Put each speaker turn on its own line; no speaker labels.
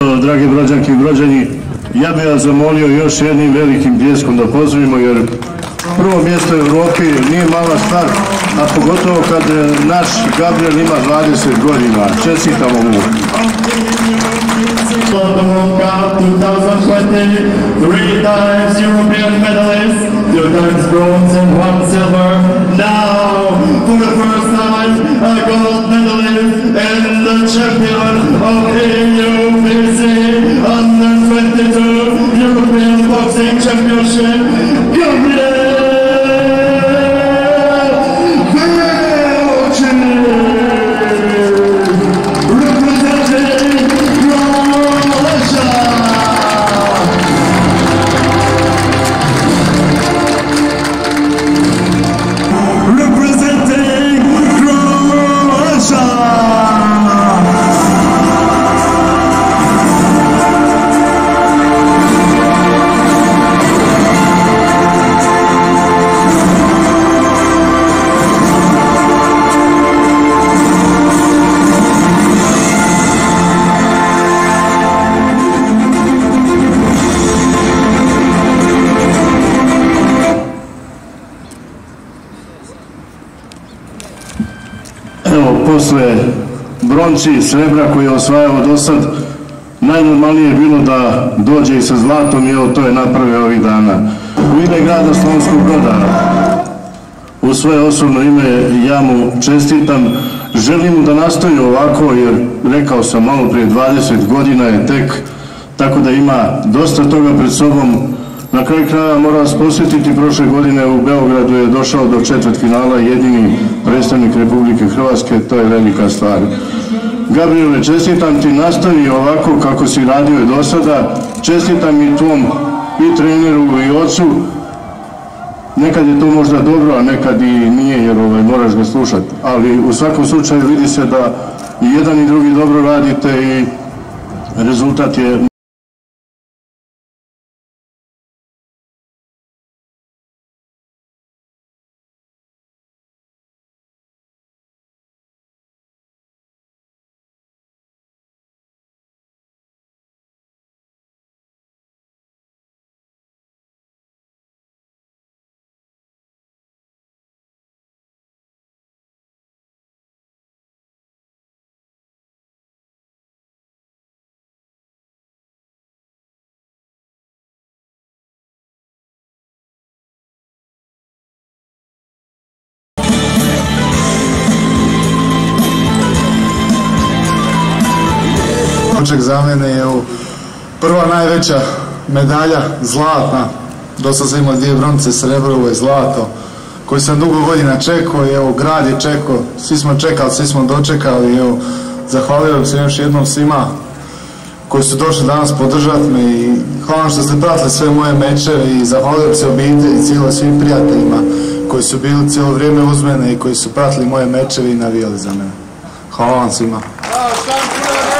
Drage brođanke i brođani, ja bih vas zamolio još jednim velikim pljeskom da pozdravimo, jer prvo mjesto u Europi nije mala stvar, a pogotovo kad naš Gabrijel ima 20 godina. Čestitamo mu.
World Cup 2020, 3 times European medalist, 2 times bronze and 1 silver. Now, for the first time, a gold medalist and the champion of the EUPC Under-22 European Boxing Championship, Gabrijela Veočića.
Posle bronči i srebra koji je osvajao do sad, najnormalnije je bilo da dođe i sa zlatom, i evo to je napravio ovih dana. U ime grada Slavonskog Broda, u svoje osobno ime, ja mu čestitam. Želim mu da nastavi ovako, jer rekao sam malo prije, 20 godina je tek, tako da ima dosta toga pred sobom. Na kraju kraja moram vas posjetiti, prošle godine u Beogradu je došao do četvrtfinala, jedini predstavnik Republike Hrvatske, to je velika stvar. Gabrijele, čestitam ti, nastavi ovako kako si radio i do sada, čestitam i tvom i treneru i ocu. Nekad je to možda dobro, a nekad i nije, jer moraš ga slušati, ali u svakom slučaju vidi se da i jedan i drugi dobro radite i rezultat je...
Doček za mene je prva najveća medalja, zlatna. Dosta sam imao 2 bronce, srebro, ovo je zlato, koji sam dugo godina čekao i evo, grad je čekao, svi smo čekali, svi smo dočekali i evo, zahvaljujem se još jednom svima koji su došli danas podržati me i hvala što ste pratili sve moje mečeve i zahvaljujem se obitelji i cijelo svim prijateljima koji su bili cijelo vrijeme uz mene i koji su pratili moje mečeve i navijali za mene. Hvala vam svima.